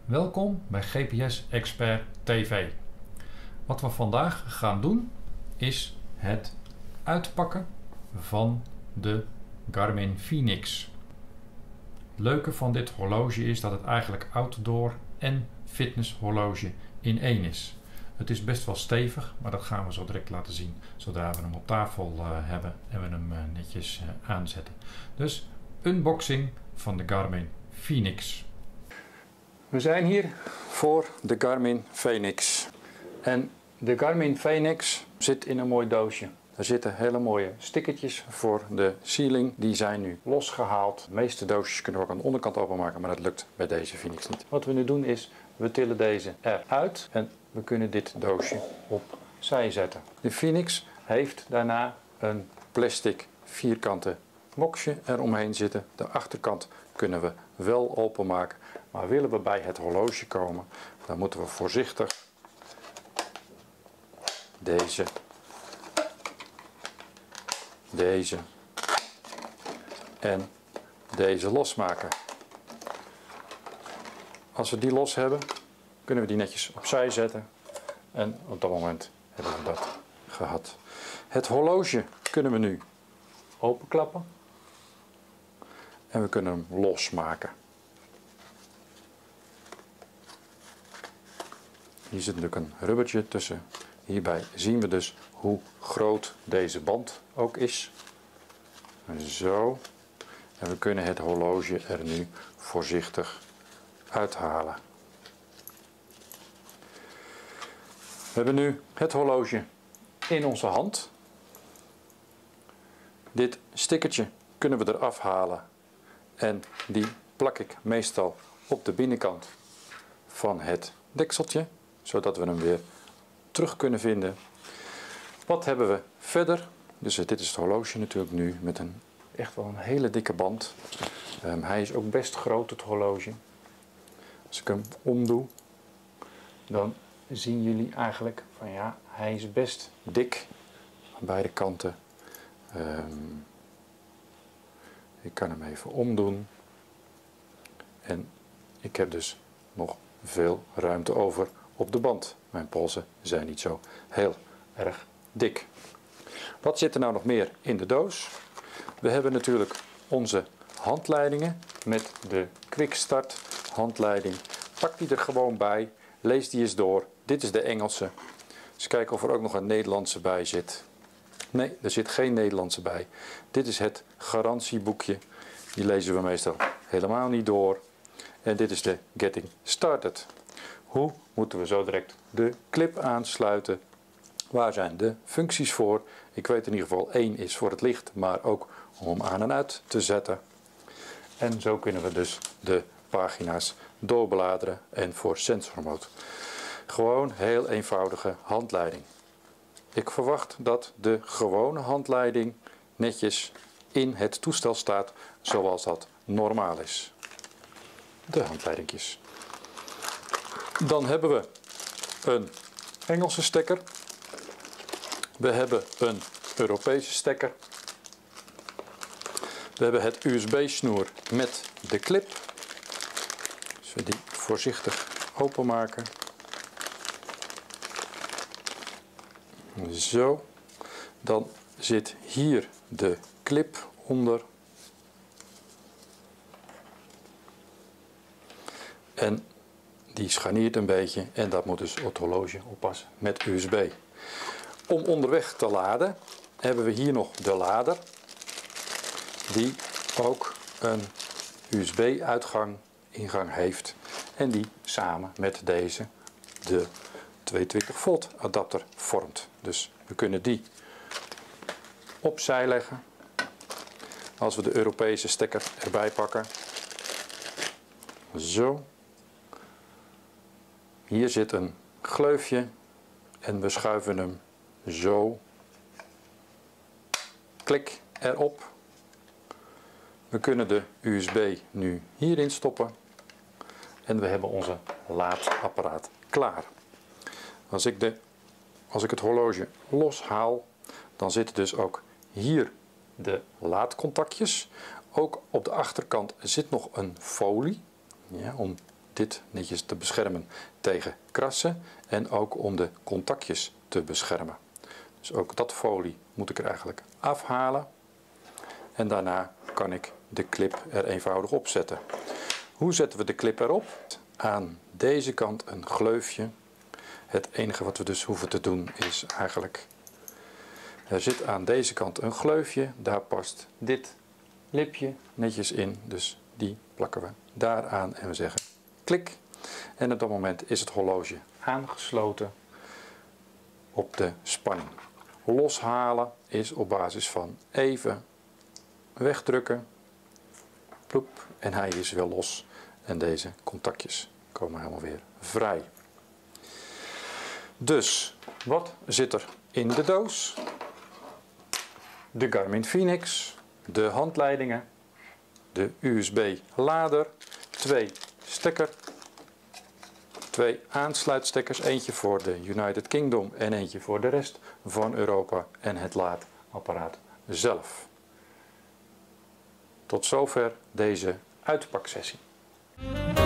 Welkom bij GPS Expert TV. Wat we vandaag gaan doen is het uitpakken van de Garmin Fenix. Het leuke van dit horloge is dat het eigenlijk outdoor en fitness horloge in één is. Het is best wel stevig, maar dat gaan we zo direct laten zien zodra we hem op tafel hebben en we hem netjes aanzetten. Dus unboxing van de Garmin Fenix. We zijn hier voor de Garmin Fenix. En de Garmin Fenix zit in een mooi doosje. Er zitten hele mooie stickertjes voor de sealing. Die zijn nu losgehaald. De meeste doosjes kunnen we ook aan de onderkant openmaken, maar dat lukt bij deze Fenix niet. Wat we nu doen is, we tillen deze eruit en we kunnen dit doosje opzij zetten. De Fenix heeft daarna een plastic vierkante boxje eromheen zitten. De achterkant kunnen we wel openmaken. Maar willen we bij het horloge komen, dan moeten we voorzichtig deze en deze losmaken. Als we die los hebben, kunnen we die netjes opzij zetten. En op dat moment hebben we dat gehad. Het horloge kunnen we nu openklappen. En we kunnen hem losmaken. Hier zit natuurlijk een rubbertje tussen. Hierbij zien we dus hoe groot deze band ook is. Zo. En we kunnen het horloge er nu voorzichtig uithalen. We hebben nu het horloge in onze hand. Dit stickertje kunnen we eraf halen. En die plak ik meestal op de binnenkant van het dekseltje, zodat we hem weer terug kunnen vinden. Wat hebben we verder? Dus dit is het horloge natuurlijk nu met echt wel een hele dikke band. Hij is ook best groot, het horloge. Als ik hem omdoe, dan zien jullie eigenlijk van ja, hij is best dik aan beide kanten. Ik kan hem even omdoen. En ik heb dus nog veel ruimte over op de band. Mijn polsen zijn niet zo heel erg dik. Wat zit er nou nog meer in de doos? We hebben natuurlijk onze handleidingen met de Quick Start handleiding. Pak die er gewoon bij. Lees die eens door. Dit is de Engelse. Eens kijken of er ook nog een Nederlandse bij zit. Nee, er zit geen Nederlandse bij. Dit is het garantieboekje. Die lezen we meestal helemaal niet door. En dit is de Getting Started. Hoe moeten we zo direct de clip aansluiten? Waar zijn de functies voor? Ik weet in ieder geval 1 is voor het licht, maar ook om hem aan en uit te zetten. En zo kunnen we dus de pagina's doorbladeren en voor sensor mode. Gewoon heel eenvoudige handleiding. Ik verwacht dat de gewone handleiding netjes in het toestel staat zoals dat normaal is. De handleidingjes. Dan hebben we een Engelse stekker. We hebben een Europese stekker. We hebben het USB-snoer met de clip. Dus we die voorzichtig openmaken. Zo. Dan zit hier de clip onder. En die scharniert een beetje en dat moet dus het horloge oppassen met USB. Om onderweg te laden hebben we hier nog de lader. Die ook een USB-uitgang, ingang heeft. En die samen met deze de 220 volt adapter vormt. Dus we kunnen die opzij leggen. Als we de Europese stekker erbij pakken. Zo. Hier zit een gleufje en we schuiven hem zo. Klik erop. We kunnen de USB nu hierin stoppen. En we hebben onze laadapparaat klaar. Als ik het horloge loshaal, dan zitten dus ook hier de laadcontactjes. Ook op de achterkant zit nog een folie, ja, om dit netjes te beschermen tegen krassen en ook om de contactjes te beschermen. Dus ook dat folie moet ik er eigenlijk afhalen. En daarna kan ik de clip er eenvoudig op zetten. Hoe zetten we de clip erop? Aan deze kant een gleufje. Het enige wat we dus hoeven te doen is eigenlijk... Er zit aan deze kant een gleufje. Daar past dit lipje netjes in. Dus die plakken we daar aan en we zeggen klik. En op dat moment is het horloge aangesloten op de spanning. Loshalen is op basis van even wegdrukken. Ploep, en hij is weer los. En deze contactjes komen helemaal weer vrij. Dus, wat zit er in de doos? De Garmin Fenix, de handleidingen, de USB-lader, 2 stekker, 2 aansluitstekkers, eentje voor de United Kingdom en eentje voor de rest van Europa en het laadapparaat zelf. Tot zover deze uitpaksessie.